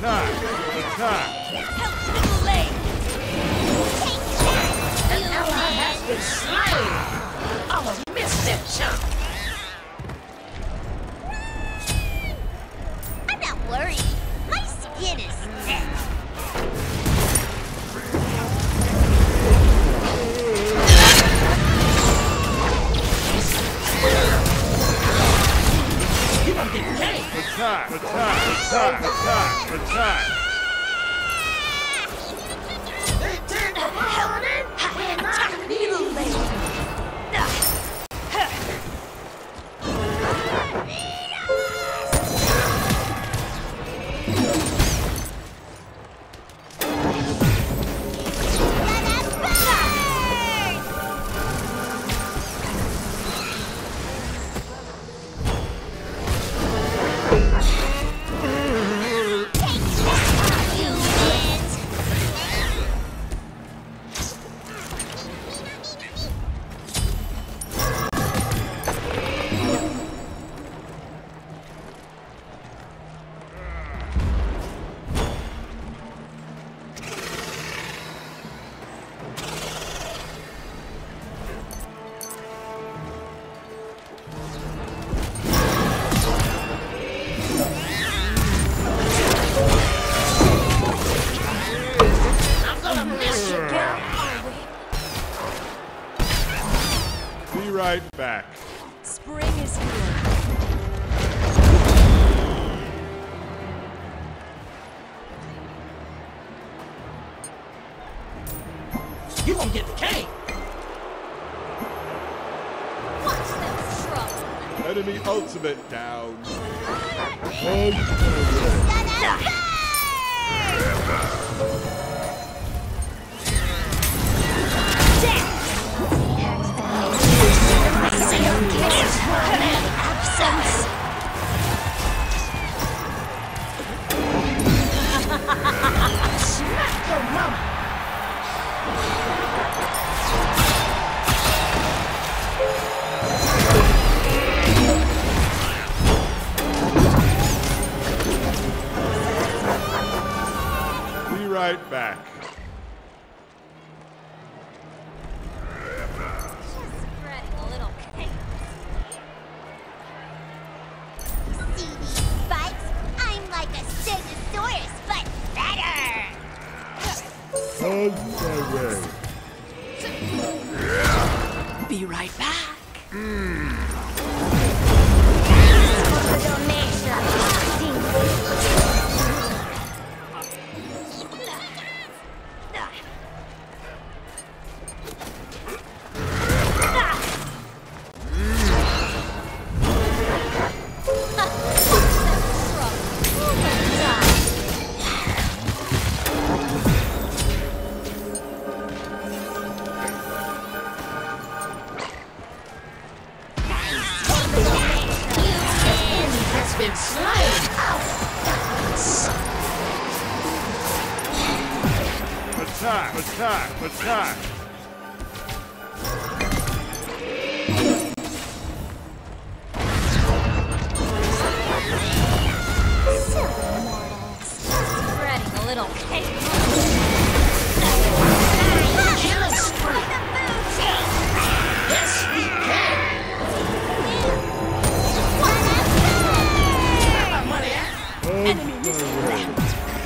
Attack! Attack! Help middle lane! An ally has been slain! I'ma miss that chump! I'm not worried. My skin is thick. You don't get game! Attack! Attack! Attack! Attack! Attack! They turn the morning! We're not Middle lane! Be right back. Spring is here. You won't get the cane! Watch them struggle. Enemy ultimate down. Absence. Smack your mama! Be right back. Spreading a little chaos. See these spikes? I'm like a Stegosaurus, but better! On my way. Be right back. Has been slain! Attack! Attack! Attack! Spreading a little chaos. Killing spree! Yes, we can! Where my money at? Enemy missile left.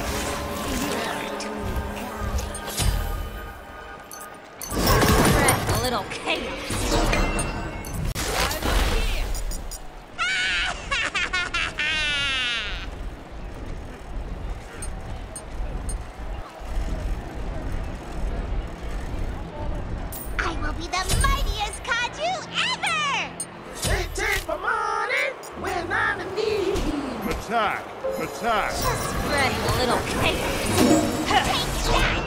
Spreading a little chaos. I will be the mightiest Kaiju ever! They take my money when I'm in need! Attack! Attack! Spreading a little chaos. Take that,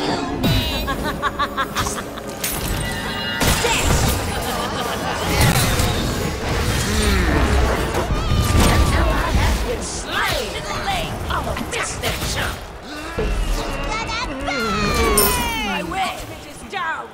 An ally has been slain! I'ma miss that chump! My way is down.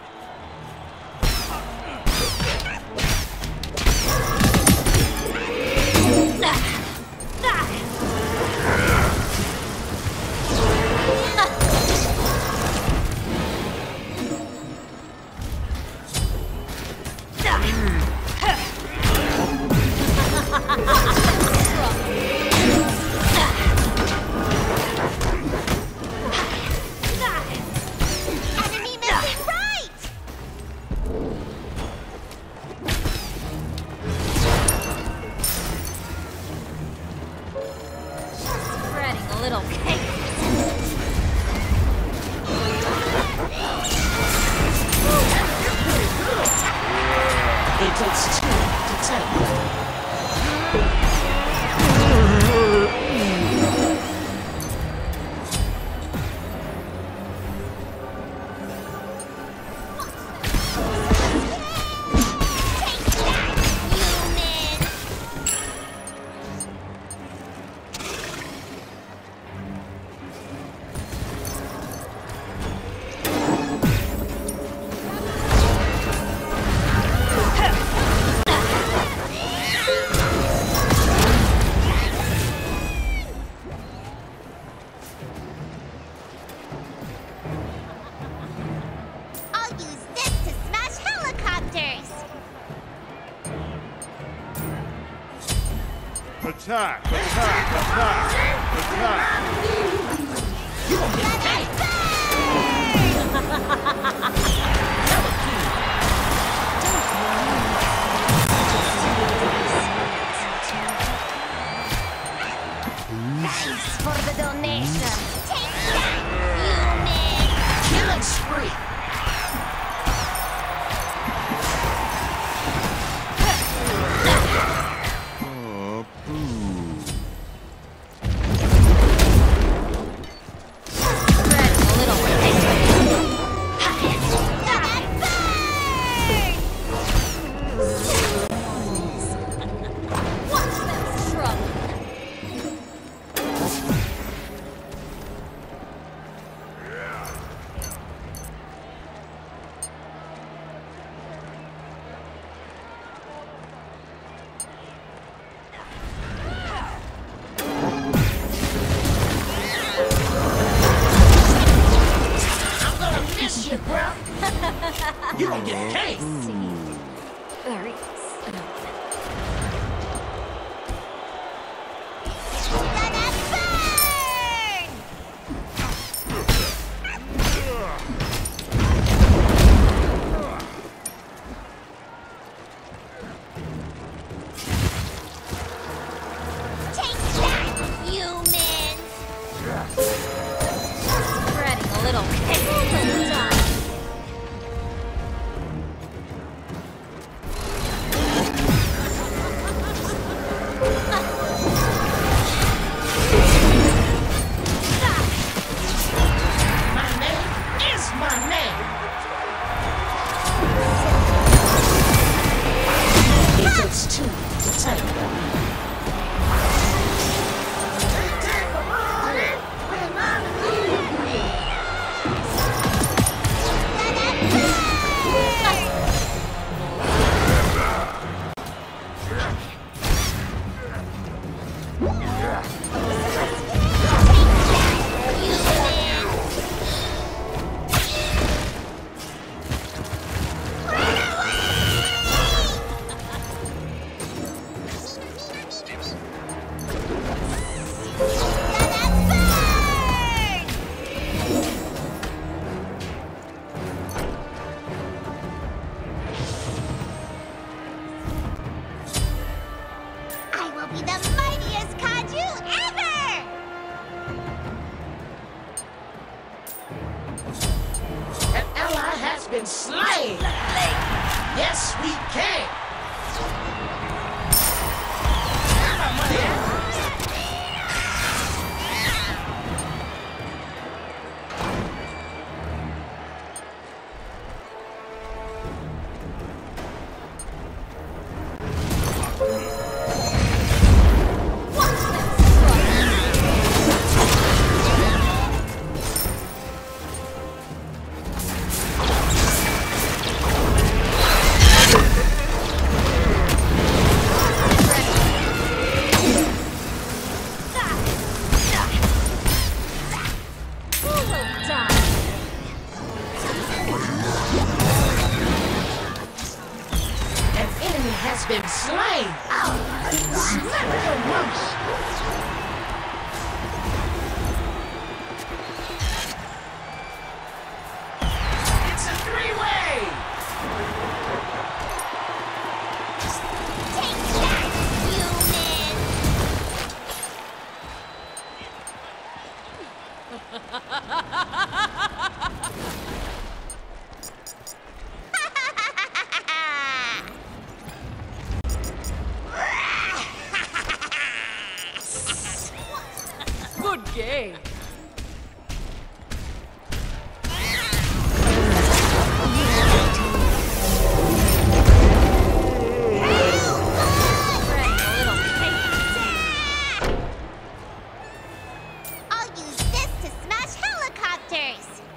It takes two to tango. Attack! Attack! Attack! Attack! You gon' get paid! Thanks for the donation. Take that, human! Killing spree! You gon' get paid! Very Take that, humans! Spreading a little chaos. Been slain. Yes, we can. Where my money at? Has been slain. Slap your lunch. It's a three-way. Take that, human! Good game. I'll use this to smash helicopters!